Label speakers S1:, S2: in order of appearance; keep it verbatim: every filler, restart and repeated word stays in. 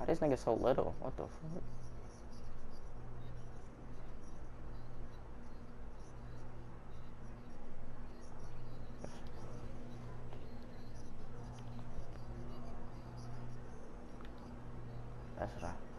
S1: Why this nigga so little? What the fuck? That's what I